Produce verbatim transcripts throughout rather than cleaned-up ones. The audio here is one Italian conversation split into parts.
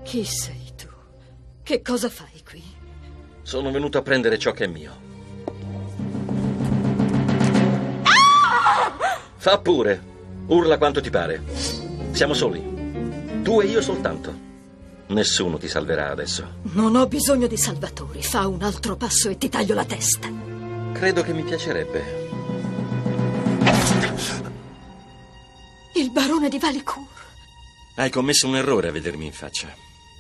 Chi sei tu? Che cosa fai qui? Sono venuto a prendere ciò che è mio. Ah! Fa pure. Urla quanto ti pare. Siamo soli. Tu e io soltanto. Nessuno ti salverà adesso. Non ho bisogno di salvatori. Fa un altro passo e ti taglio la testa. Credo che mi piacerebbe. Il barone di Valicour. Hai commesso un errore a vedermi in faccia.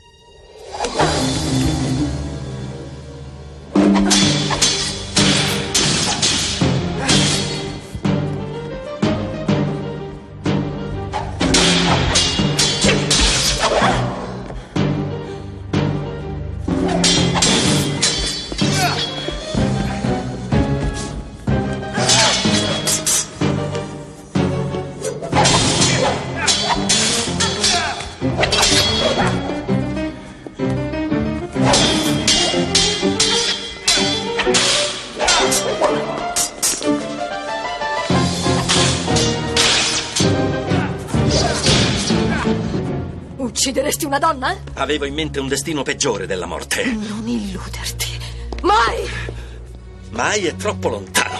Uccideresti una donna? Avevo in mente un destino peggiore della morte. Non illuderti. Mai! Mai è troppo lontano.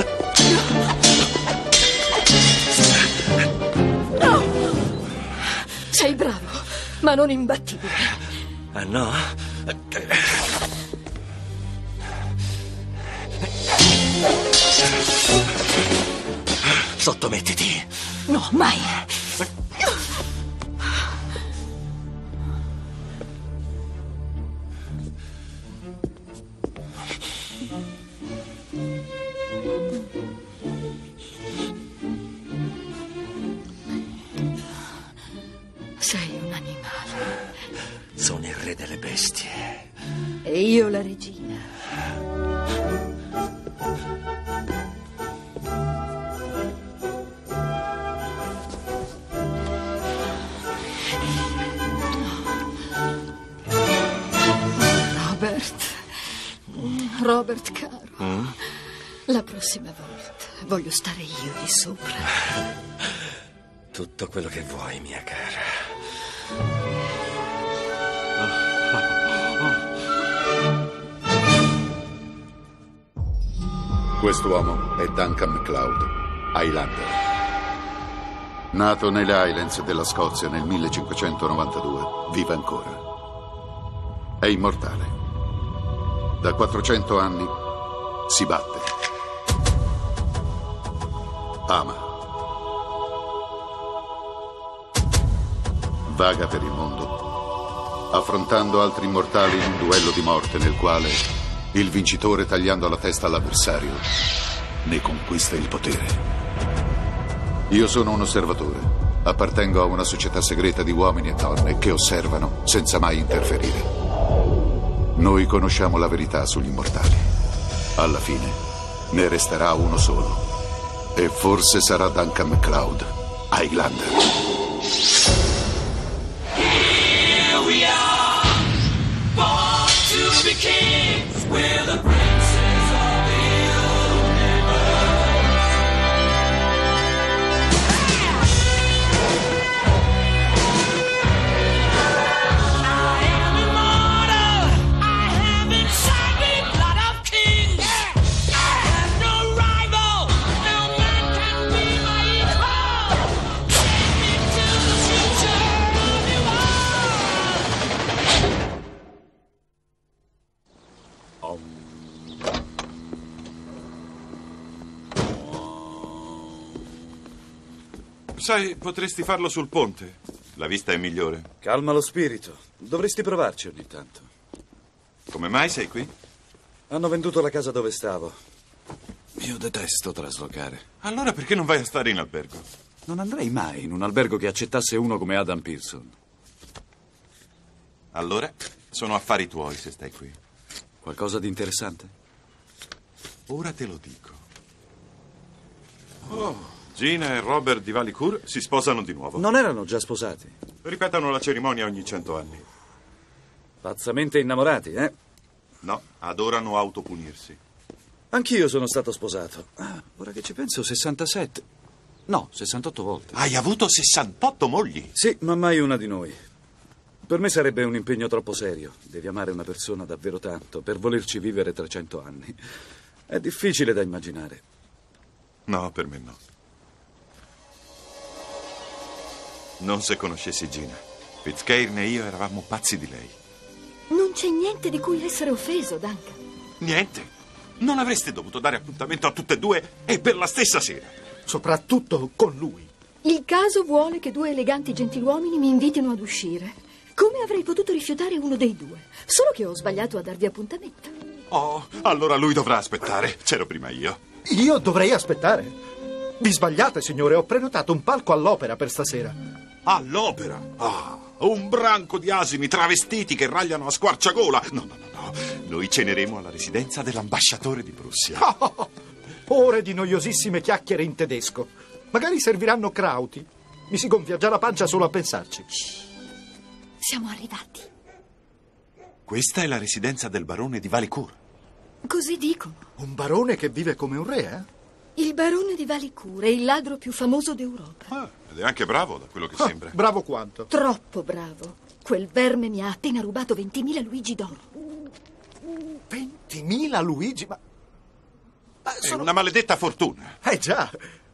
No! Sei bravo, ma non imbattibile. Ah, no? Sottomettiti. No, mai. Sei un animale. Sono il re delle bestie. E io la regina. Robert. Robert, caro. Mm? La prossima volta voglio stare io di sopra. Tutto quello che vuoi, mia cara. Quest'uomo è Duncan MacLeod, Highlander. Nato nelle Highlands della Scozia nel millecinquecentonovantadue, vive ancora. È immortale. Da quattrocento anni si batte. Ama. Vaga per il mondo, affrontando altri immortali in un duello di morte nel quale il vincitore, tagliando la testa all'avversario, ne conquista il potere. Io sono un osservatore. Appartengo a una società segreta di uomini e donne che osservano senza mai interferire. Noi conosciamo la verità sugli immortali. Alla fine ne resterà uno solo. E forse sarà Duncan MacLeod, Highlander. We're the princes of the universe. I am immortal. I have inside me blood of kings. I have no rival. No man can be my equal. Take me to the future of the world. Sai, potresti farlo sul ponte. La vista è migliore. Calma lo spirito. Dovresti provarci ogni tanto. Come mai sei qui? Hanno venduto la casa dove stavo. Io detesto traslocare. Allora perché non vai a stare in albergo? Non andrei mai in un albergo che accettasse uno come Adam Pearson. Allora, sono affari tuoi se stai qui. Qualcosa di interessante? Ora te lo dico. Oh, Gina e Robert di Valicour si sposano di nuovo. Non erano già sposati? Ripetono la cerimonia ogni cento anni. Pazzamente innamorati, eh? No, adorano autopunirsi. Anch'io sono stato sposato. Ah, ora che ci penso, sessantasette. No, sessantotto volte. Hai avuto sessantotto mogli? Sì, ma mai una di noi. Per me sarebbe un impegno troppo serio. Devi amare una persona davvero tanto per volerci vivere trecento anni. È difficile da immaginare. No, per me no. Non se conoscessi Gina. Fitzcairn e io eravamo pazzi di lei. Non c'è niente di cui essere offeso, Duncan. Niente. Non avreste dovuto dare appuntamento a tutte e due e per la stessa sera. Soprattutto con lui. Il caso vuole che due eleganti gentiluomini mi invitino ad uscire. Come avrei potuto rifiutare uno dei due? Solo che ho sbagliato a darvi appuntamento. Oh, allora lui dovrà aspettare. C'ero prima io. Io dovrei aspettare? Vi sbagliate, signore. Ho prenotato un palco all'opera per stasera. All'opera? Ah, un branco di asini travestiti che ragliano a squarciagola. No, no, no, no. Noi ceneremo alla residenza dell'ambasciatore di Prussia. Oh, ore di noiosissime chiacchiere in tedesco. Magari serviranno krauti. Mi si gonfia già la pancia solo a pensarci. Siamo arrivati. Questa è la residenza del barone di Valicourt. Così dicono. Un barone che vive come un re, eh? Il barone di Valicourt è il ladro più famoso d'Europa. Ah, ed è anche bravo, da quello che Ah, sembra. bravo quanto? Troppo bravo. Quel verme mi ha appena rubato ventimila luigi d'oro. ventimila Luigi? Ma... ma È una maledetta fortuna. Eh già.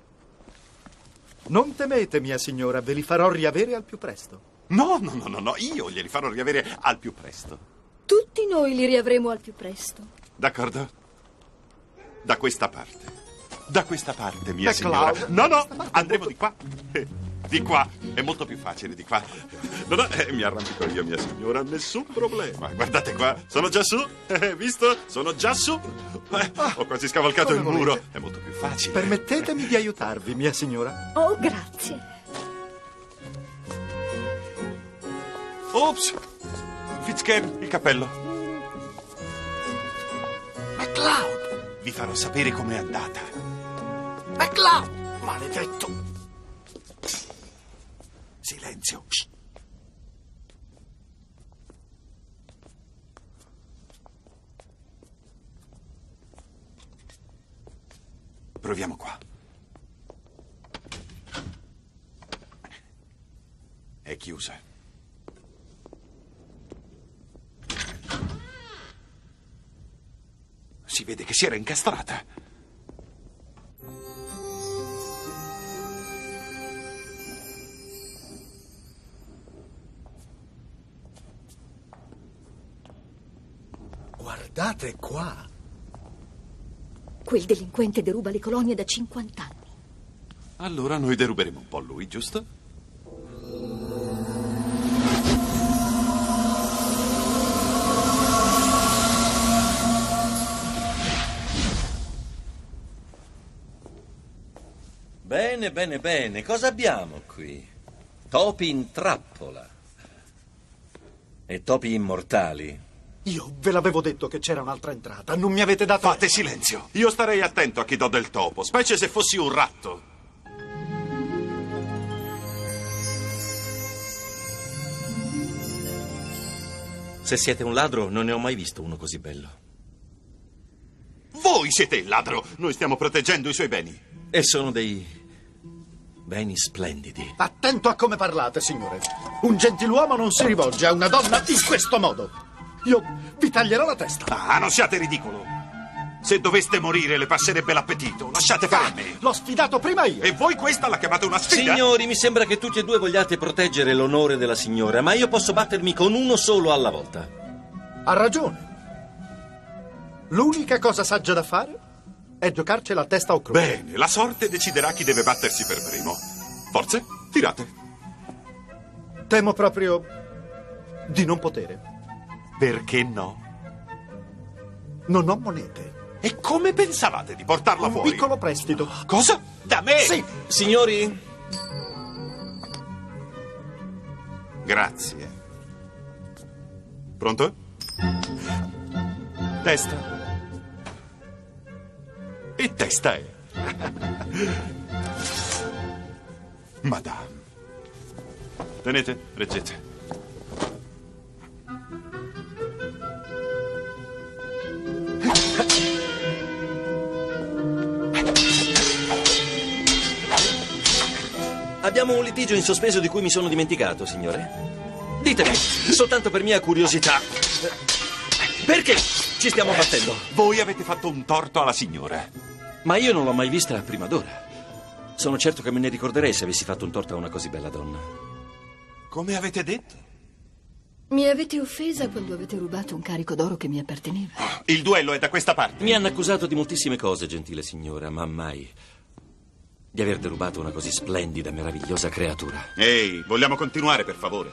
Non temete, mia signora, ve li farò riavere al più presto. No, no, no, no, no, io glieli farò riavere al più presto. Tutti noi li riavremo al più presto. D'accordo? Da questa parte. Da questa parte, mia Beh, signora. Claude, No, no, questa parte è andremo molto- di qua. Eh, Di qua. È molto più facile di qua. No, no, eh, mi arrampico io, mia signora. Nessun problema. Guardate qua. Sono già su. Eh, visto? Sono già su. Eh, ho quasi scavalcato come il muro. volete. È molto più facile. Permettetemi di aiutarvi, mia signora. Oh, grazie. Ops! Fitzcairn, il cappello. MacLeod! Vi farò sapere com'è andata. MacLeod! Maledetto! Silenzio. Shh. Proviamo qua. È chiusa. Si vede che si era incastrata. Guardate qua. Quel delinquente deruba le colonie da cinquanta anni. Allora noi deruberemo un po' lui, giusto? Bene, bene, bene. Cosa abbiamo qui? Topi in trappola. E topi immortali. Io ve l'avevo detto che c'era un'altra entrata. Non mi avete dato... Fate silenzio. Io starei attento a chi do del topo, specie se fossi un ratto. Se siete un ladro, non ne ho mai visto uno così bello. Voi siete il ladro. Noi stiamo proteggendo i suoi beni. E sono dei beni splendidi. Attento a come parlate, signore. Un gentiluomo non si rivolge a una donna in questo modo. Io vi taglierò la testa. Ah, non siate ridicolo. Se doveste morire, le passerebbe l'appetito. Lasciate fare a me. L'ho sfidato prima io. E voi questa la chiamate una sfida? Signori, mi sembra che tutti e due vogliate proteggere l'onore della signora, ma io posso battermi con uno solo alla volta. Ha ragione. L'unica cosa saggia da fare è giocarcela a testa o croce. Bene, la sorte deciderà chi deve battersi per primo. Forze, tirate. Temo proprio di non potere. Perché no? Non ho monete. E come pensavate di portarla Un fuori? piccolo prestito. Cosa? Da me? Sì. Signori, Grazie. Pronto? Testa. E testa è. Madame. Tenete, reggete. abbiamo un litigio in sospeso di cui mi sono dimenticato, signore. Ditemi, soltanto per mia curiosità, perché ci stiamo battendo? Voi avete fatto un torto alla signora. Ma io non l'ho mai vista prima d'ora. Sono certo che me ne ricorderei se avessi fatto un torto a una così bella donna. Come avete detto? Mi avete offesa quando avete rubato un carico d'oro che mi apparteneva. Il duello è da questa parte. Mi hanno accusato di moltissime cose, gentile signora, ma mai di aver derubato una così splendida e meravigliosa creatura. Ehi, vogliamo continuare, per favore?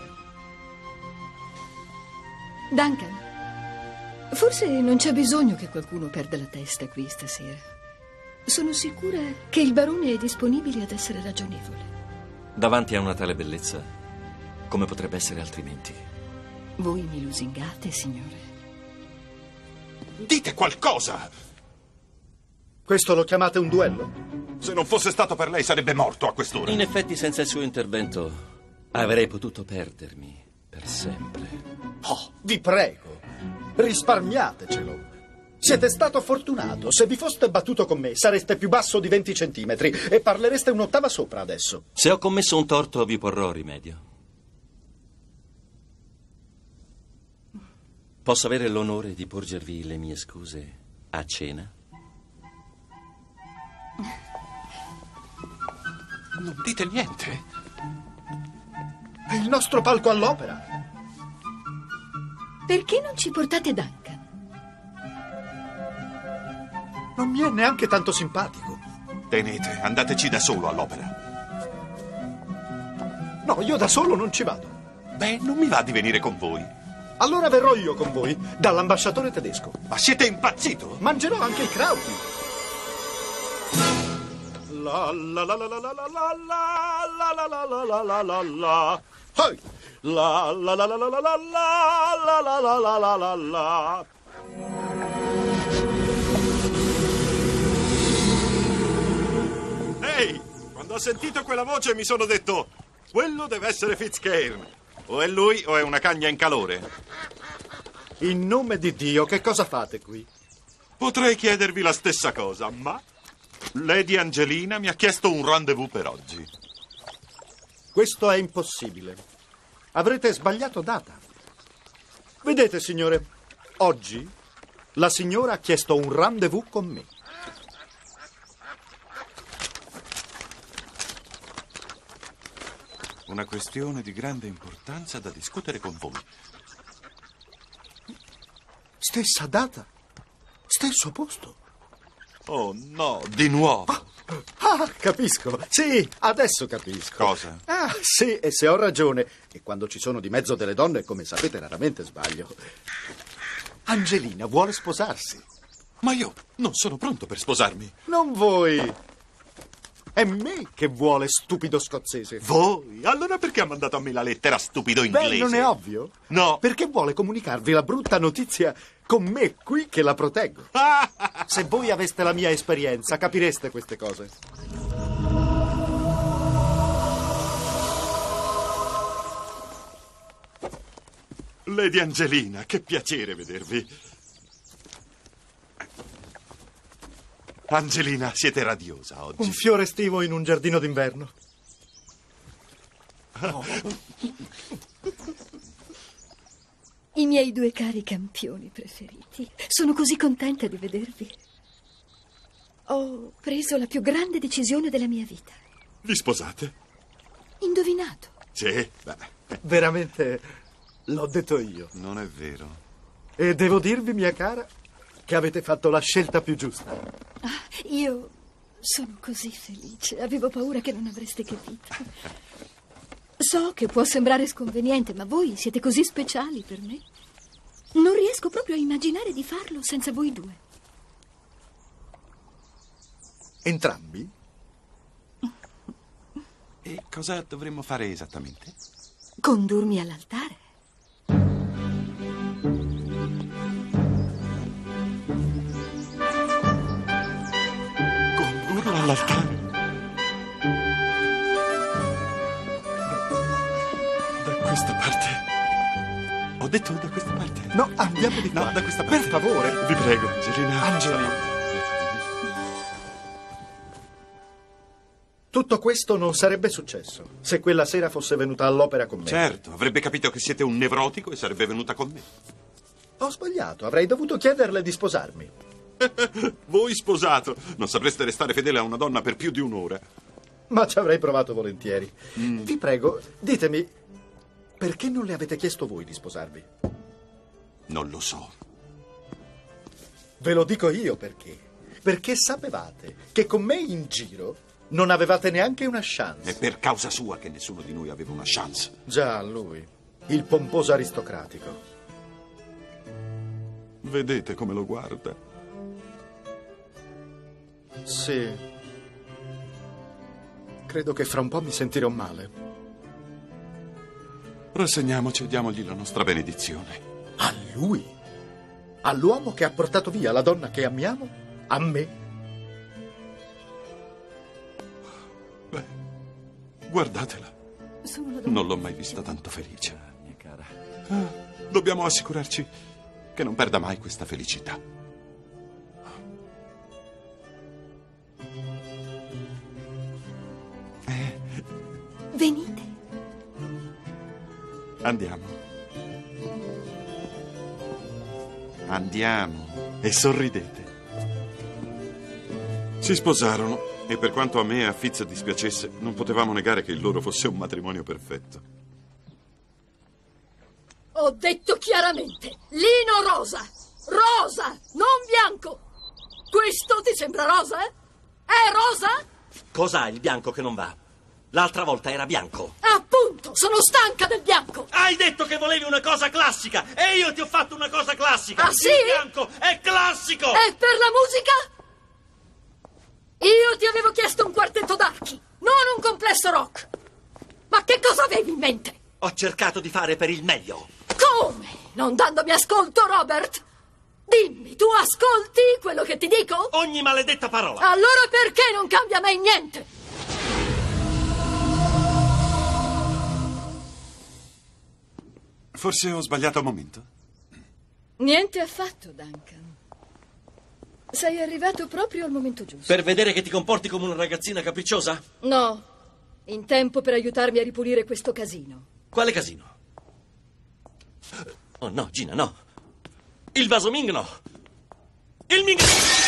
Duncan, forse non c'è bisogno che qualcuno perda la testa qui stasera. Sono sicura che il barone è disponibile ad essere ragionevole. Davanti a una tale bellezza, come potrebbe essere altrimenti? Voi mi lusingate, signore. Dite qualcosa! Questo lo chiamate un duello? Se non fosse stato per lei sarebbe morto a quest'ora. In effetti, senza il suo intervento, avrei potuto perdermi per sempre. Oh, vi prego, risparmiatecelo. Siete stato fortunato. Se vi foste battuto con me, sareste più basso di venti centimetri e parlereste un'ottava sopra adesso. Se ho commesso un torto, vi porrò rimedio. Posso avere l'onore di porgervi le mie scuse a cena? Non dite niente. È il nostro palco all'opera. Perché non ci portate Duncan? Non mi è neanche tanto simpatico. Tenete, andateci da solo all'opera. No, io da solo non ci vado. Beh, non mi va di venire con voi. Allora verrò io con voi, dall'ambasciatore tedesco. Ma siete impazzito? Mangerò anche i crauti. La la la la la la la la la la la la la la la la. Hey! La la la la la la la la la la la la la la. Ehi, quando ho sentito quella voce mi sono detto: quello deve essere Fitzcairn. O è lui o è una cagna in calore. In nome di Dio, che cosa fate qui? Potrei chiedervi la stessa cosa, ma Lady Angelina mi ha chiesto un rendezvous per oggi. Questo è impossibile. Avrete sbagliato data. Vedete, signore, oggi la signora ha chiesto un rendezvous con me. Una questione di grande importanza da discutere con voi. Stessa data, stesso posto. Oh no, di nuovo. Ah, capisco. Sì, adesso capisco. Cosa? Ah, sì, e se ho ragione. E quando ci sono di mezzo delle donne, come sapete, raramente sbaglio. Angelina vuole sposarsi. Ma io non sono pronto per sposarmi. Non voi. È me che vuole, stupido scozzese. Voi? Allora perché ha mandato a me la lettera, stupido inglese? Beh, non è ovvio? No. Perché vuole comunicarvi la brutta notizia con me qui che la proteggo. Se voi aveste la mia esperienza, capireste queste cose. Lady Angelina, che piacere vedervi. Angelina, siete radiosa oggi. Un fiore estivo in un giardino d'inverno. I miei due cari campioni preferiti. Sono così contenta di vedervi. Ho preso la più grande decisione della mia vita. Vi sposate? Indovinato. Sì, beh, Veramente l'ho detto io. non è vero. E devo dirvi, mia cara, che avete fatto la scelta più giusta. Ah, io sono così felice. Avevo paura che non avreste capito. So che può sembrare sconveniente, ma voi siete così speciali per me. Non riesco proprio a immaginare di farlo senza voi due. Entrambi? E cosa dovremmo fare esattamente? Condurmi all'altare. Condurlo all'altare? Da questa parte? Ho detto da questa parte? No, andiamo di qua. No, da questa parte. Per favore. Vi prego, Angelina. Angelina. Tutto questo non sarebbe successo se quella sera fosse venuta all'opera con me. Certo, avrebbe capito che siete un nevrotico e sarebbe venuta con me. Ho sbagliato, avrei dovuto chiederle di sposarmi. Voi sposato, non sapreste restare fedele a una donna per più di un'ora. Ma ci avrei provato volentieri. Mm. Vi prego, ditemi, perché non le avete chiesto voi di sposarvi? Non lo so. Ve lo dico io perché. Perché sapevate che con me in giro non avevate neanche una chance. È per causa sua che nessuno di noi aveva una chance. Già, lui, il pomposo aristocratico. Vedete come lo guarda? Sì. Credo che fra un po' mi sentirò male. Rassegniamoci e diamogli la nostra benedizione. A lui? All'uomo che ha portato via la donna che amiamo? A me? Beh, guardatela. Sono una donna Non l'ho mai vista tanto felice. Mia cara. Ah, dobbiamo assicurarci che non perda mai questa felicità. Eh, Venite. andiamo. Andiamo e sorridete. Si sposarono e per quanto a me e a Fitz dispiacesse, non potevamo negare che il loro fosse un matrimonio perfetto. Ho detto chiaramente, lino rosa. Rosa, non bianco. Questo ti sembra rosa, eh? È rosa? Cos'ha il bianco che non va? L'altra volta era bianco. Appunto, sono stanca del bianco. Hai detto che volevi una cosa classica e io ti ho fatto una cosa classica. Ah, sì? Il bianco è classico. E per la musica? Io ti avevo chiesto un quartetto d'archi, non un complesso rock. Ma che cosa avevi in mente? Ho cercato di fare per il meglio. Come? Non dandomi ascolto, Robert? Dimmi, tu ascolti quello che ti dico? Ogni maledetta parola. Allora perché non cambia mai niente? Forse ho sbagliato momento. Niente affatto, Duncan. Sei arrivato proprio al momento giusto. Per vedere che ti comporti come una ragazzina capricciosa? No, in tempo per aiutarmi a ripulire questo casino. Quale casino? Oh no, Gina, no. Il vaso Ming no. Il Ming...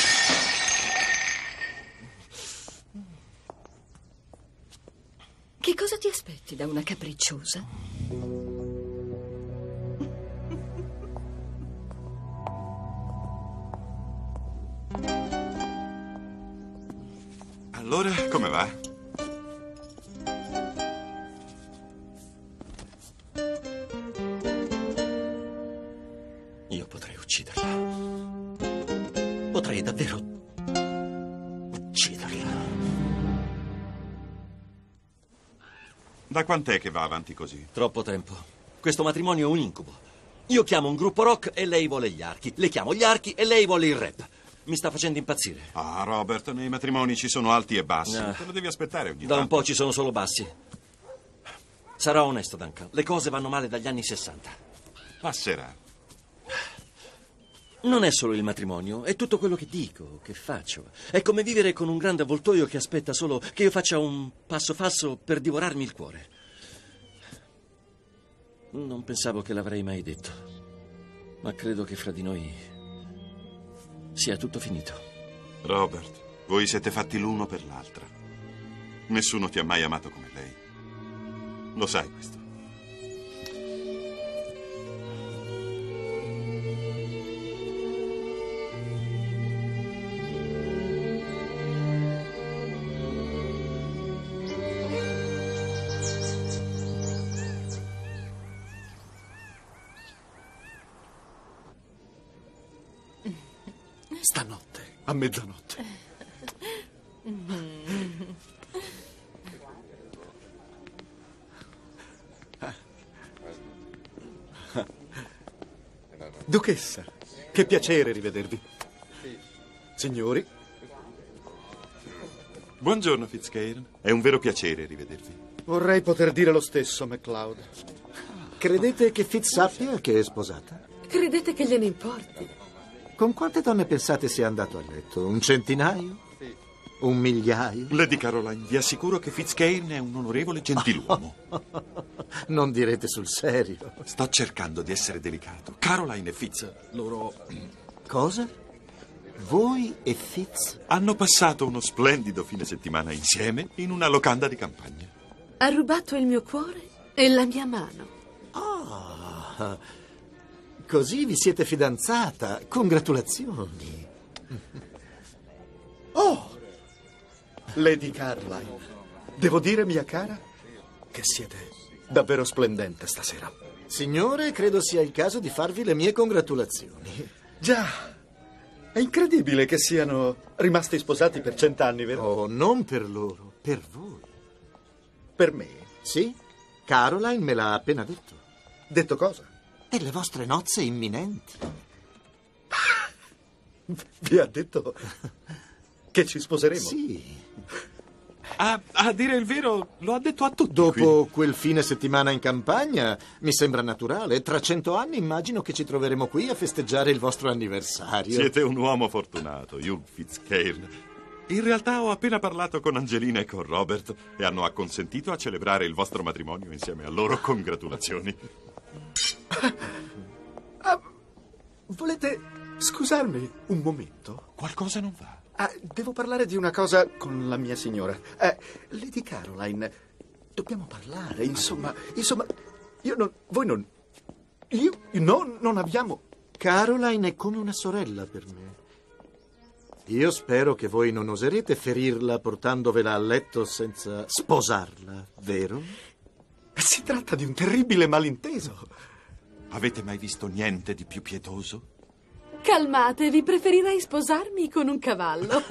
Che cosa ti aspetti da una capricciosa? Allora, come va? Io potrei ucciderla. Potrei davvero ucciderla. Da quant'è che va avanti così? Troppo tempo. Questo matrimonio è un incubo. Io chiamo un gruppo rock e lei vuole gli archi. Le chiamo gli archi e lei vuole il rap. Mi sta facendo impazzire. Ah, Robert, nei matrimoni ci sono alti e bassi. Ah. Te lo devi aspettare ogni Da un tanto. po' ci sono solo bassi. Sarò onesto, Duncan. Le cose vanno male dagli anni sessanta. Passerà. Non è solo il matrimonio, è tutto quello che dico, che faccio. È come vivere con un grande avvoltoio che aspetta solo che io faccia un passo falso per divorarmi il cuore. Non pensavo che l'avrei mai detto, ma credo che fra di noi sia tutto finito. Robert, voi siete fatti l'uno per l'altra. Nessuno ti ha mai amato come lei. Lo sai questo. Stanotte, a mezzanotte. Duchessa, che piacere rivedervi. Signori, Buongiorno, Fitzcairn. È un vero piacere rivedervi. vorrei poter dire lo stesso, MacLeod. Credete che Fitz sappia che è sposata? Credete che gliene importi? Con quante donne pensate sia andato a letto? Un centinaio? Un migliaio? Lady Caroline, vi assicuro che Fitzcairn è un onorevole gentiluomo. Non direte sul serio. Sto cercando di essere delicato. Caroline e Fitz, loro Cosa? Voi e Fitz? hanno passato uno splendido fine settimana insieme in una locanda di campagna. Ha rubato il mio cuore e la mia mano. Ah, così vi siete fidanzata. Congratulazioni. Oh, Lady Caroline, devo dire, mia cara, che siete davvero splendente stasera. Signore, credo sia il caso di farvi le mie congratulazioni. Già, è incredibile che siano rimasti sposati per cent'anni, vero? Oh, non per loro, per voi. Per me. Sì, Caroline me l'ha appena detto. Detto cosa? E le vostre nozze imminenti. Vi ha detto che ci sposeremo? Sì. A, a dire il vero, lo ha detto a tutti. Dopo quel fine settimana in campagna, mi sembra naturale. Tra cento anni immagino che ci troveremo qui a festeggiare il vostro anniversario. Siete un uomo fortunato, Hugh Fitzcairn. In realtà ho appena parlato con Angelina e con Robert e hanno acconsentito a celebrare il vostro matrimonio insieme a loro. Congratulazioni. Ah, volete scusarmi un momento? Qualcosa non va. Ah, devo parlare di una cosa con la mia signora. Eh, Lady Caroline, dobbiamo parlare, insomma, insomma, io non, voi non, io, no, non abbiamo... Caroline è come una sorella per me. Io spero che voi non oserete ferirla portandovela a letto senza sposarla, vero? Si tratta di un terribile malinteso. Avete mai visto niente di più pietoso? Calmatevi, preferirei sposarmi con un cavallo.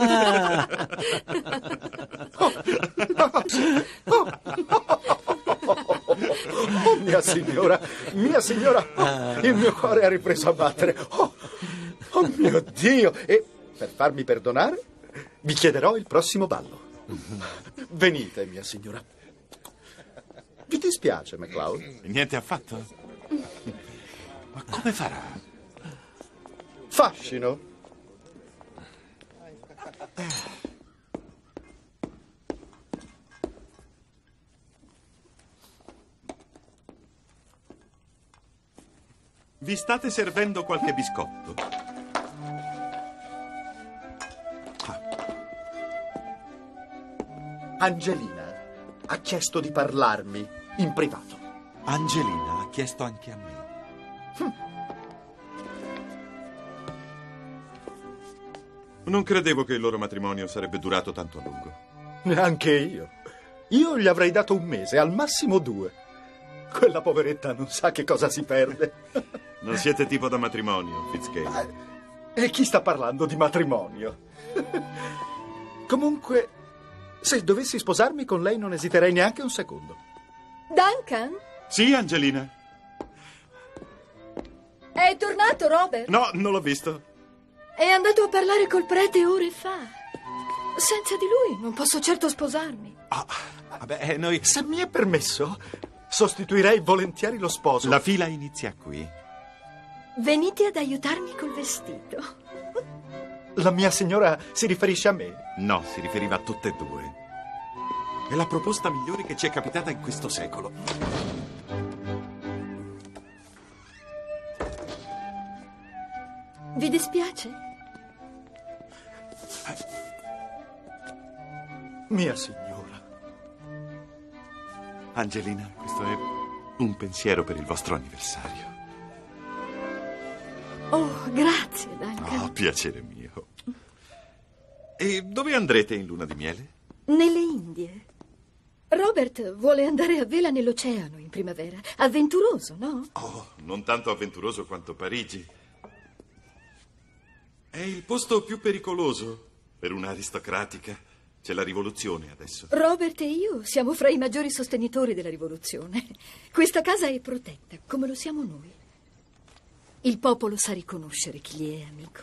Oh, mia signora, mia signora, oh, il mio cuore ha ripreso a battere. Oh, oh mio Dio! E per farmi perdonare, vi chiederò il prossimo ballo. Venite, mia signora. Vi dispiace, MacLeod? Niente affatto? Ma come farà? Fascino. Vi state servendo qualche biscotto? Angelina ha chiesto di parlarmi in privato. Angelina ha chiesto anche a me. Hm. Non credevo che il loro matrimonio sarebbe durato tanto a lungo. Neanche io. Io gli avrei dato un mese, al massimo due. Quella poveretta non sa che cosa si perde. Non siete tipo da matrimonio, Fitzcairn. E chi sta parlando di matrimonio? Comunque, se dovessi sposarmi con lei non esiterei neanche un secondo. Duncan? Sì, Angelina? È tornato, Robert? No, non l'ho visto. È andato a parlare col prete ore fa. Senza di lui non posso certo sposarmi. Ah, vabbè, noi... Se mi è permesso, sostituirei volentieri lo sposo. La fila inizia qui. Venite ad aiutarmi col vestito. La mia signora si riferisce a me? No, si riferiva a tutte e due. È la proposta migliore che ci è capitata in questo secolo. Vi dispiace? Mia signora. Angelina, questo è un pensiero per il vostro anniversario. Oh, grazie, Duncan. Oh, piacere mio. E dove andrete in luna di miele? Nelle Indie. Robert vuole andare a vela nell'oceano in primavera. Avventuroso, no? Oh, non tanto avventuroso quanto Parigi. È il posto più pericoloso per un'aristocratica. C'è la rivoluzione adesso. Robert e io siamo fra i maggiori sostenitori della rivoluzione. Questa casa è protetta, come lo siamo noi. Il popolo sa riconoscere chi gli è amico.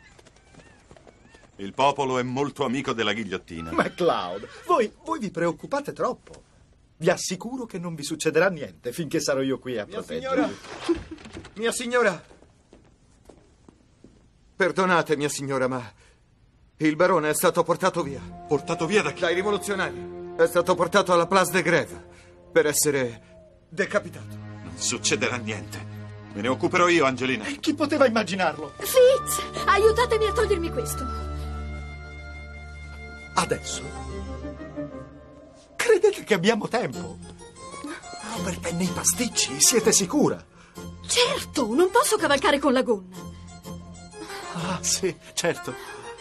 Il popolo è molto amico della ghigliottina. MacLeod, voi, voi vi preoccupate troppo. Vi assicuro che non vi succederà niente finché sarò io qui a Mia proteggervi. signora! Mia signora! Perdonate, mia signora, ma Il barone è stato portato via. Portato via da chi? Dai rivoluzionari. È stato portato alla Place de Grève per essere decapitato. Non succederà niente. Me ne occuperò io, Angelina. E chi poteva immaginarlo? Fitz, aiutatemi a togliermi questo. Adesso? Credete che abbiamo tempo? Albert è nei pasticci, siete sicura? Certo, non posso cavalcare con la gonna. Ah, sì, certo.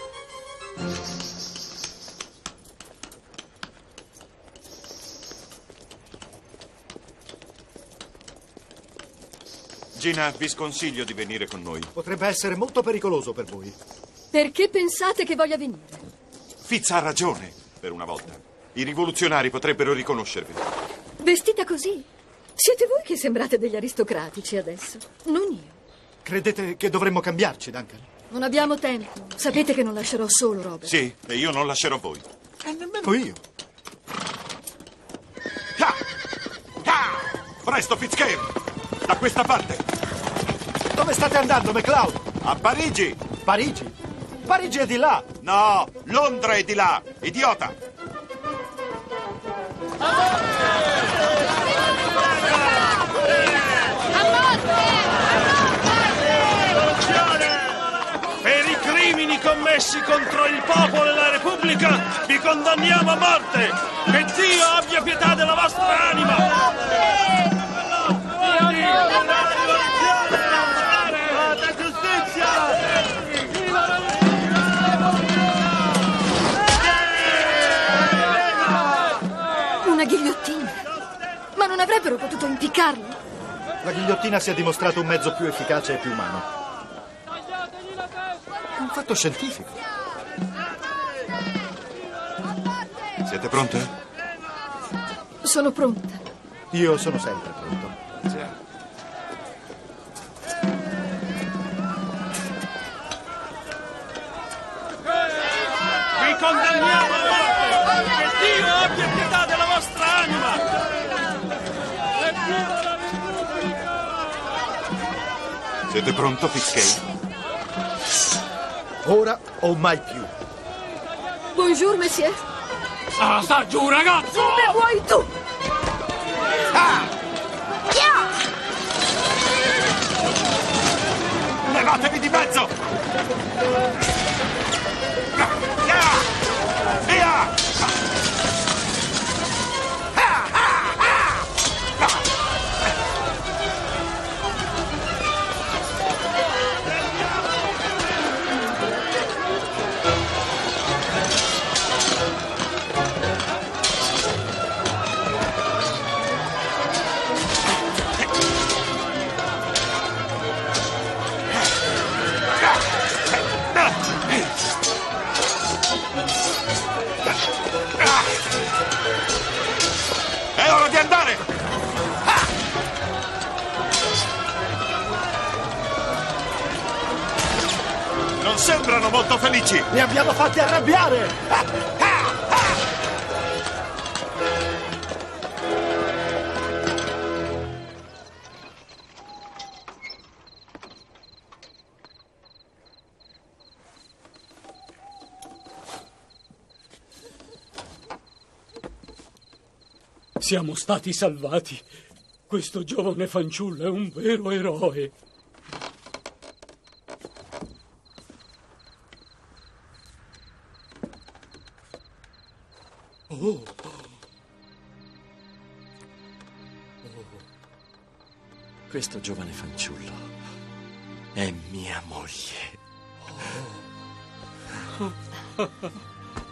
Gina, vi sconsiglio di venire con noi. Potrebbe essere molto pericoloso per voi. Perché pensate che voglia venire? Fitz ha ragione, per una volta. I rivoluzionari potrebbero riconoscervi. Vestita così? Siete voi che sembrate degli aristocratici adesso, non io. Credete che dovremmo cambiarci, Duncan? Non abbiamo tempo. Sapete che non lascerò solo Robert. Sì, e io non lascerò voi. E nemmeno io. Ah! Ah! Presto, Fitzgerald! Da questa parte! Dove state andando, McCloud? A Parigi! Parigi? Parigi è di là! No, Londra è di là, idiota! Per i crimini commessi contro il popolo e la Repubblica vi condanniamo a morte! Che Dio abbia pietà della vostra anima! Una ghigliottina? Ma non avrebbero potuto impiccarlo? La ghigliottina si è dimostrato un mezzo più efficace e più umano. È un fatto scientifico. Siete pronte? Sono pronta. Io sono sempre pronto. Vi condanniamo a morte! Che Dio abbia pietà della vostra anima! Siete pronto, Fitzgerald? Ora o mai più. Bonjour, monsieur. Ah, sta giù, ragazzo! Come vuoi tu? Ah! Levatevi di mezzo! Via! Via! È ora di andare! Non sembrano molto felici! Li abbiamo fatti arrabbiare! Siamo stati salvati. Questo giovane fanciullo è un vero eroe. Oh. Questo giovane fanciullo è mia moglie. Oh.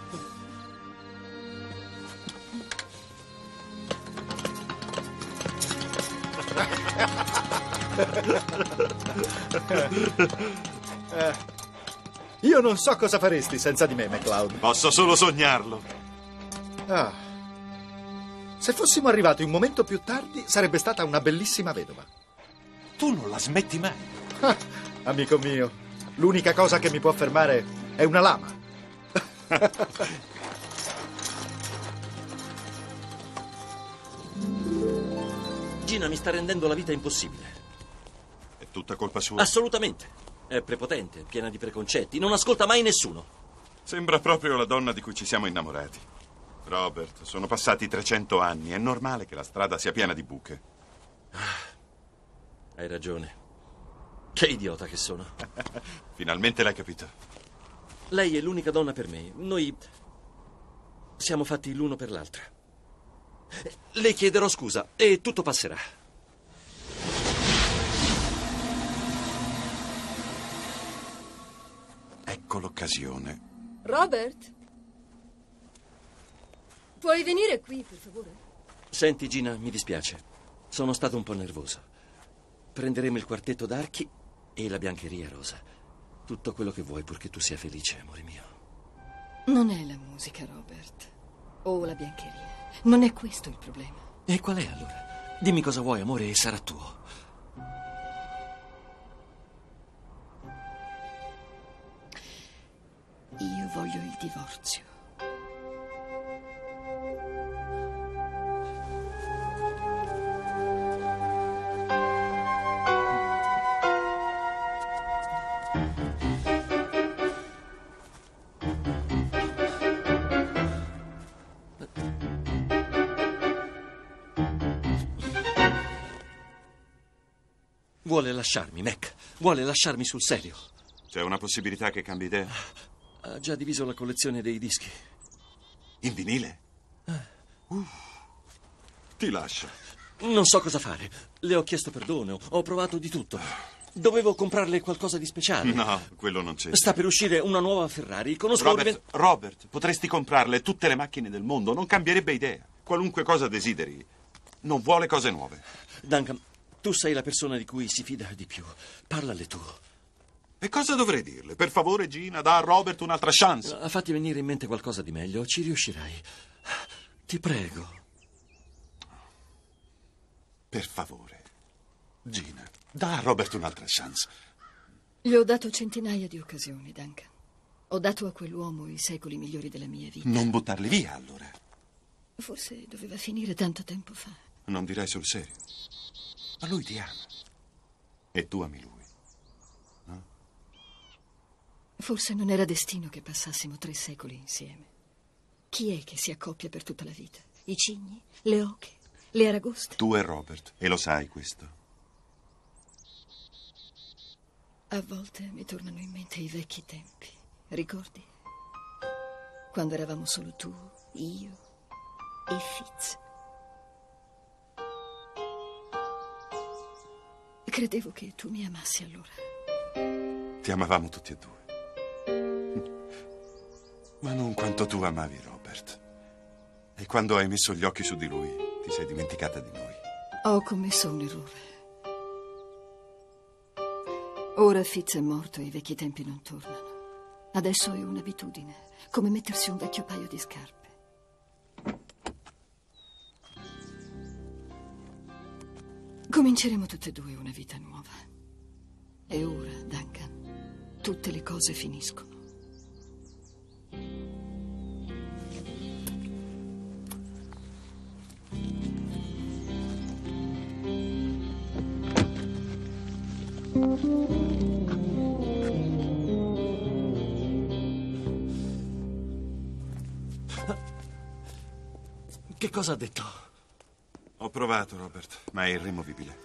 eh, io non so cosa faresti senza di me, McCloud. Posso solo sognarlo. Ah. Se fossimo arrivati un momento più tardi, sarebbe stata una bellissima vedova. Tu non la smetti mai. Ah, amico mio, l'unica cosa che mi può fermare è una lama. Gina mi sta rendendo la vita impossibile. È tutta colpa sua? Assolutamente. È prepotente, piena di preconcetti, non ascolta mai nessuno. Sembra proprio la donna di cui ci siamo innamorati. Robert, sono passati trecento anni. È normale che la strada sia piena di buche. Hai ragione. Che idiota che sono. Finalmente l'hai capito. Lei è l'unica donna per me. Noi siamo fatti l'uno per l'altra. Le chiederò scusa e tutto passerà. Ecco l'occasione. Robert? Puoi venire qui, per favore? Senti, Gina, mi dispiace. Sono stato un po' nervoso. Prenderemo il quartetto d'archi e la biancheria rosa. Tutto quello che vuoi, purché tu sia felice, amore mio. Non è la musica, Robert. O la biancheria. Non è questo il problema. E qual è allora? Dimmi cosa vuoi, amore, e sarà tuo. Io voglio il divorzio. Vuole lasciarmi, Mac. Vuole lasciarmi sul serio. C'è una possibilità che cambi idea? Ha già diviso la collezione dei dischi. In vinile? Uh, ti lascia. Non so cosa fare. Le ho chiesto perdono, ho provato di tutto. Dovevo comprarle qualcosa di speciale. No, quello non c'è. Sta per uscire una nuova Ferrari. Conosco un Robert, riven- Robert, potresti comprarle tutte le macchine del mondo. Non cambierebbe idea. Qualunque cosa desideri. Non vuole cose nuove. Duncan, tu sei la persona di cui si fida di più. Parlale tu. E cosa dovrei dirle? Per favore, Gina, dà a Robert un'altra chance. Ha fatti venire in mente qualcosa di meglio. Ci riuscirai. Ti prego. Per favore, Gina, dà a Robert un'altra chance. Gli ho dato centinaia di occasioni, Duncan. Ho dato a quell'uomo i secoli migliori della mia vita. Non buttarli via, allora. Forse doveva finire tanto tempo fa. Non direi sul serio. Ma lui ti ama. E tu ami lui. No? Forse non era destino che passassimo tre secoli insieme. Chi è che si accoppia per tutta la vita? I cigni? Le oche? Le aragoste? Tu e Robert. E lo sai questo. A volte mi tornano in mente i vecchi tempi. Ricordi? Quando eravamo solo tu, io e Fitz. Credevo che tu mi amassi allora. Ti amavamo tutti e due. Ma non quanto tu amavi Robert. E quando hai messo gli occhi su di lui, ti sei dimenticata di noi. Ho commesso un errore. Ora Fitz è morto e i vecchi tempi non tornano. Adesso è un'abitudine, come mettersi un vecchio paio di scarpe. Cominceremo tutte e due una vita nuova. E ora, Duncan, tutte le cose finiscono. Che cosa ha detto? Ho provato, Robert, ma è irremovibile.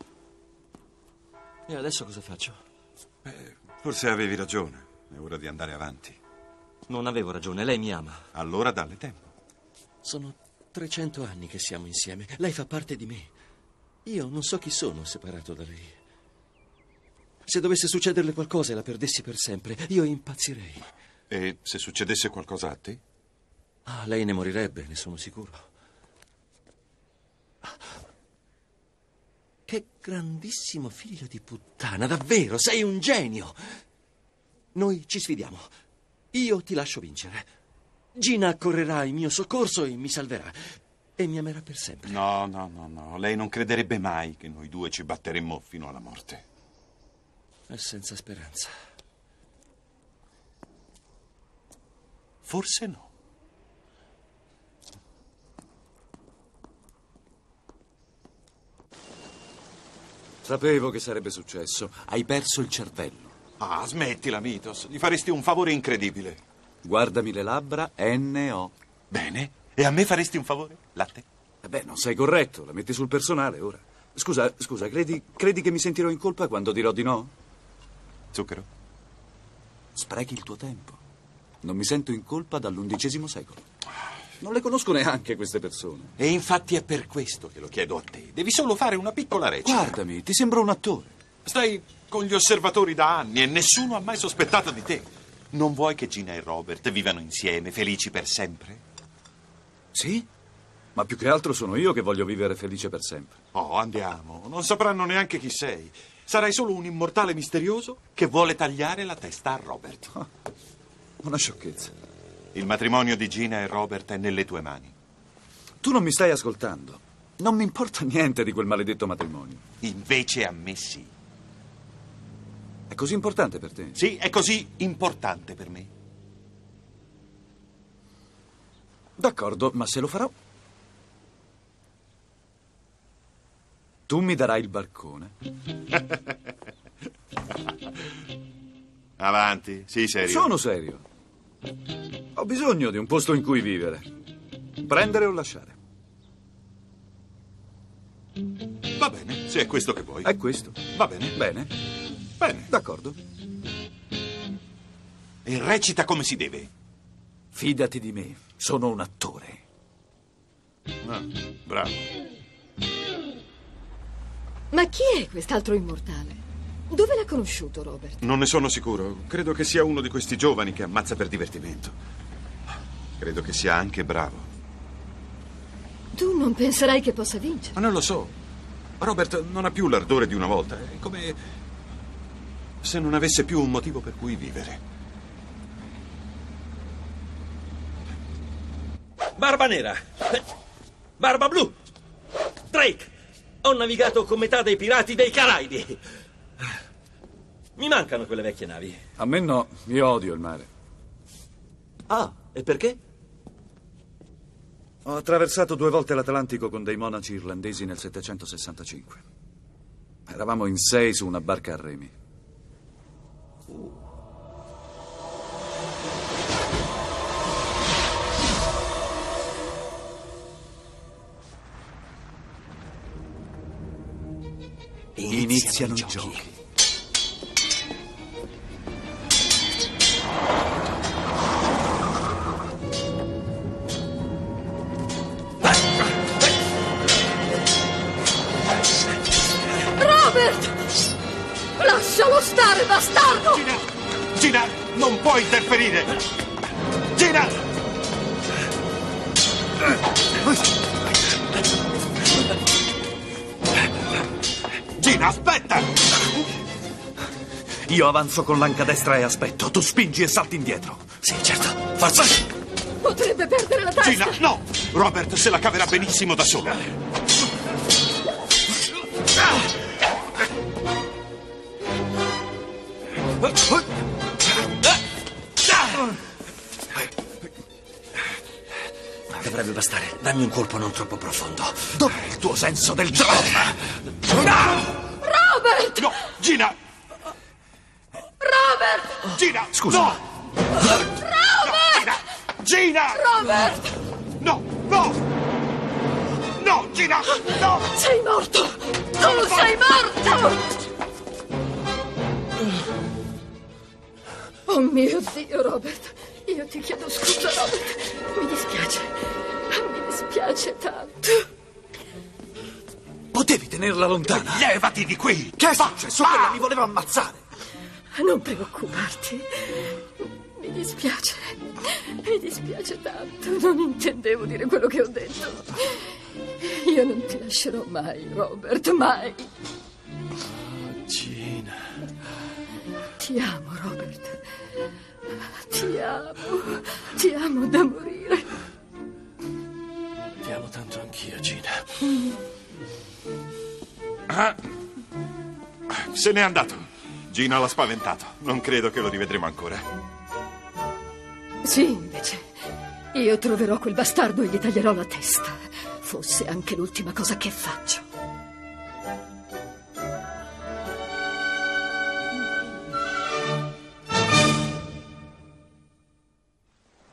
E adesso cosa faccio? Beh, forse avevi ragione. È ora di andare avanti. Non avevo ragione, lei mi ama. Allora dalle tempo. Sono trecento anni che siamo insieme. Lei fa parte di me. Io non so chi sono separato da lei. Se dovesse succederle qualcosa e la perdessi per sempre, io impazzirei. E se succedesse qualcosa a te? Ah, lei ne morirebbe, ne sono sicuro. Che grandissimo figlio di puttana, davvero, sei un genio. Noi ci sfidiamo. Io ti lascio vincere. Gina correrà in mio soccorso e mi salverà. E mi amerà per sempre. No, no, no, no. Lei non crederebbe mai che noi due ci batteremmo fino alla morte. È senza speranza. Forse no. Sapevo che sarebbe successo. Hai perso il cervello. Ah, smettila, Mitos. Gli faresti un favore incredibile. Guardami le labbra, N O. Bene. E a me faresti un favore? Latte? Eh beh, non sei corretto, la metti sul personale ora. Scusa, scusa, credi, credi che mi sentirò in colpa quando dirò di no? Zucchero? Sprechi il tuo tempo. Non mi sento in colpa dall'undicesimo secolo. Non le conosco neanche queste persone. E infatti è per questo che lo chiedo a te. Devi solo fare una piccola recita. Guardami, ti sembro un attore. Stai con gli osservatori da anni e nessuno ha mai sospettato di te. Non vuoi che Gina e Robert vivano insieme, felici per sempre? Sì? Ma più che altro sono io che voglio vivere felice per sempre. Oh, andiamo. Non sapranno neanche chi sei. Sarai solo un immortale misterioso che vuole tagliare la testa a Robert. Oh, una sciocchezza. Il matrimonio di Gina e Robert è nelle tue mani. Tu non mi stai ascoltando. Non mi importa niente di quel maledetto matrimonio. Invece a me sì. È così importante per te? Sì, è così importante per me. D'accordo, ma se lo farò, tu mi darai il barcone. Avanti, sii serio. Sono serio. Ho bisogno di un posto in cui vivere. Prendere o lasciare. Va bene, se è questo che vuoi. È questo. Va bene. Bene. Bene. D'accordo. E recita come si deve. Fidati di me, sono un attore. Ah, bravo. Ma chi è quest'altro immortale? Dove l'ha conosciuto, Robert? Non ne sono sicuro. Credo che sia uno di questi giovani che ammazza per divertimento. Credo che sia anche bravo. Tu non penserai che possa vincere? Ma non lo so. Robert non ha più l'ardore di una volta. È come se non avesse più un motivo per cui vivere. Barba nera. Barba blu. Drake. Ho navigato con metà dei pirati dei Caraibi. Mi mancano quelle vecchie navi. A me no, io odio il mare. Ah, e perché? Ho attraversato due volte l'Atlantico con dei monaci irlandesi nel settecentosessantacinque. Eravamo in sei su una barca a remi. Iniziano, Iniziano i i giochi. giochi. Robert! Lascialo stare, bastardo! Gina! Gina, non puoi interferire! Gina! Gina, aspetta! Io avanzo con l'anca destra e aspetto. Tu spingi e salti indietro. Sì, certo. Forza! Potrebbe perdere la testa! Gina, no! Robert se la caverà benissimo da solo. Dovrebbe bastare. Dammi un colpo non troppo profondo. Dov'è il tuo senso del dramma? Robert! No, Gina! Robert! Gina! Scusa. No! Robert! Gina! Gina! Robert! No! No! No, Gina! No! Sei morto! Tu sei morto! Oh mio Dio, Robert! Io ti chiedo scusa, Robert! Mi dispiace. Mi dispiace tanto. Potevi tenerla lontana. Levati di qui! Che è successo? Quella mi voleva ammazzare. Non preoccuparti. Mi dispiace. Mi dispiace tanto. Non intendevo dire quello che ho detto. Io non ti lascerò mai, Robert, mai. Oh, Gina. Ti amo, Robert. Ti amo. Ti amo da morire. Ti amo tanto anch'io, Gina. Ah. Se n'è andato. Gina l'ha spaventato. Non credo che lo rivedremo ancora. Sì, invece. Io troverò quel bastardo e gli taglierò la testa. Fosse anche l'ultima cosa che faccio.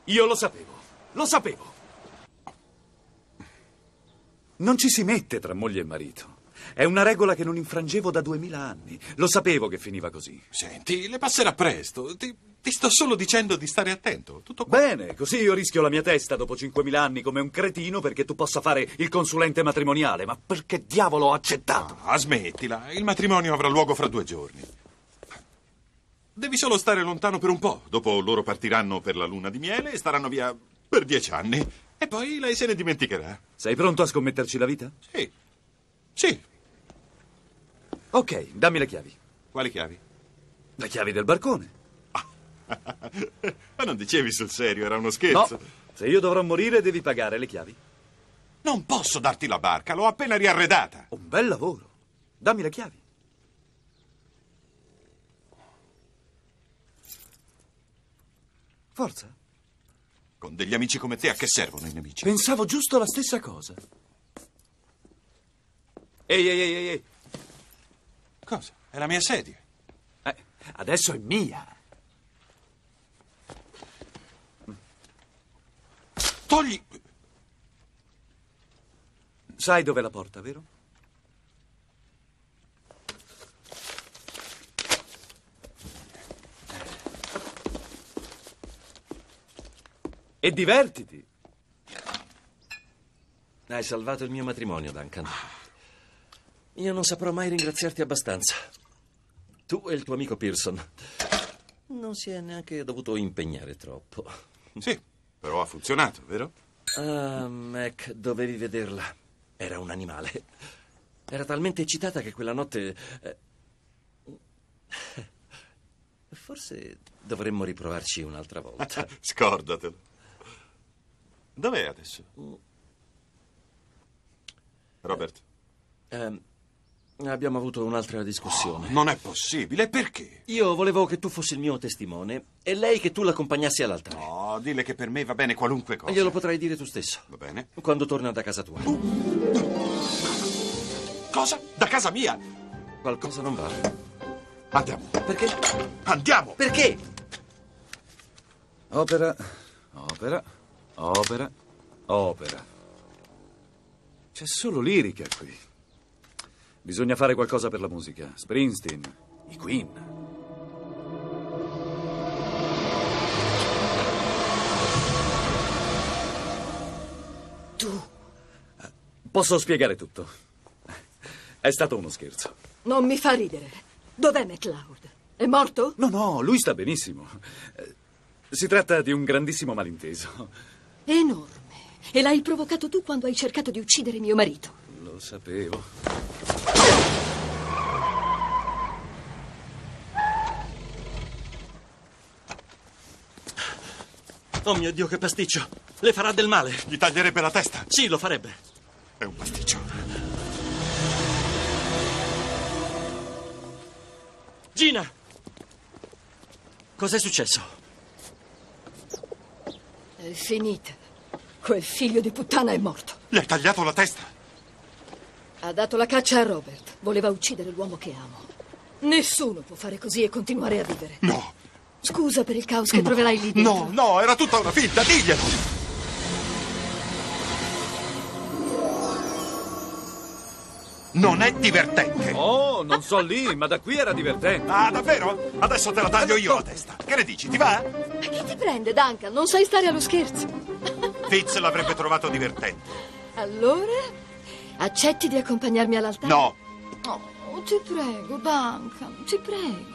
Io lo sapevo. Lo sapevo. Non ci si mette tra moglie e marito. È una regola che non infrangevo da duemila anni. Lo sapevo che finiva così. Senti, le passerà presto. Ti, ti sto solo dicendo di stare attento. Tutto qua. Bene, così io rischio la mia testa dopo cinquemila anni come un cretino perché tu possa fare il consulente matrimoniale. Ma perché diavolo ho accettato? Ah, smettila. Il matrimonio avrà luogo fra due giorni. Devi solo stare lontano per un po'. Dopo loro partiranno per la luna di miele e staranno via per dieci anni. E poi lei se ne dimenticherà. Sei pronto a scommetterci la vita? Sì. Sì. Ok, dammi le chiavi. Quali chiavi? Le chiavi del barcone. Ma non dicevi sul serio, era uno scherzo. No, se io dovrò morire devi pagare le chiavi. Non posso darti la barca, l'ho appena riarredata. Un bel lavoro. Dammi le chiavi. Forza. Con degli amici come te a che servono i nemici? Pensavo giusto la stessa cosa. Ehi, ehi, ehi, ehi. Cosa? È la mia sedia. Eh, adesso è mia. Togli... Sai dov'è la porta, vero? E divertiti. Hai salvato il mio matrimonio, Duncan. Io non saprò mai ringraziarti abbastanza. Tu e il tuo amico Pearson. Non si è neanche dovuto impegnare troppo. Sì, però ha funzionato, vero? Ah, Mac, dovevi vederla. Era un animale. Era talmente eccitata che quella notte... eh, Forse dovremmo riprovarci un'altra volta. Scordatelo. Dov'è adesso? Robert? Eh, abbiamo avuto un'altra discussione. Oh, non è possibile, perché? Io volevo che tu fossi il mio testimone e lei che tu l'accompagnassi all'altare. No, dille che per me va bene qualunque cosa. Glielo potrai dire tu stesso. Va bene. Quando torna da casa tua. Cosa? Da casa mia? Qualcosa non va. Andiamo. Perché? Andiamo. Perché? Opera, opera, opera, opera. C'è solo lirica qui. Bisogna fare qualcosa per la musica. Springsteen, i Queen. Tu. Posso spiegare tutto. È stato uno scherzo. Non mi fa ridere. Dov'è MacLeod? È morto? No, no, lui sta benissimo. Si tratta di un grandissimo malinteso. Enorme. E l'hai provocato tu quando hai cercato di uccidere mio marito. Lo sapevo. Oh mio Dio, che pasticcio! Le farà del male. Gli taglierebbe la testa? Sì, lo farebbe. È un pasticcio. Gina! Cos'è successo? È finita. Quel figlio di puttana è morto. Gli hai tagliato la testa? Ha dato la caccia a Robert. Voleva uccidere l'uomo che amo. Nessuno può fare così e continuare a vivere. No. Scusa per il caos che no. troverai lì dentro. No, no, era tutta una finta, diglielo! Non è divertente. Oh, non so lì, ma da qui era divertente. Ah, davvero? Adesso te la taglio io la testa. Che ne dici, ti va? Ma chi ti prende, Duncan? Non sai stare allo scherzo. Fitz l'avrebbe trovato divertente. Allora, accetti di accompagnarmi all'altare? No. Oh, ti prego, Duncan, ti prego.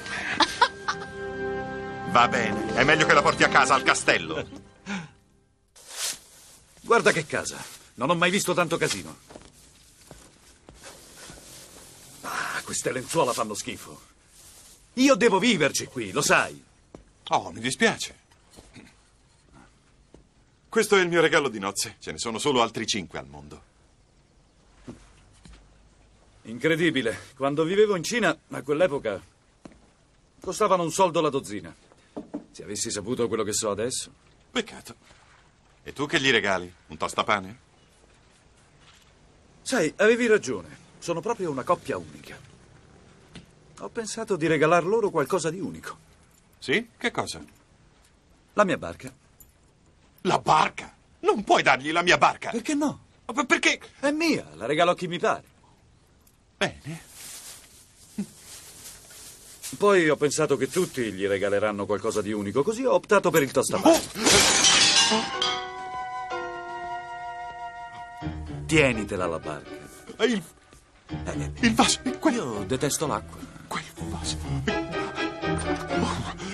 Va bene, è meglio che la porti a casa, al castello. Guarda che casa. Non ho mai visto tanto casino. Ah, queste lenzuola fanno schifo. Io devo viverci qui, lo sai. Oh, mi dispiace. Questo è il mio regalo di nozze. Ce ne sono solo altri cinque al mondo. Incredibile. Quando vivevo in Cina, a quell'epoca, costavano un soldo la dozzina. Se avessi saputo quello che so adesso. Peccato. E tu che gli regali? Un tostapane? Sai, avevi ragione. Sono proprio una coppia unica. Ho pensato di regalar loro qualcosa di unico. Sì? Che cosa? La mia barca. La barca? Non puoi dargli la mia barca. Perché no? P- Perché? È mia, la regalo a chi mi pare. Bene. Poi ho pensato che tutti gli regaleranno qualcosa di unico, così ho optato per il tostamare. Tienitela la barca. Il, il vaso. Quel, Io detesto l'acqua. quel vaso.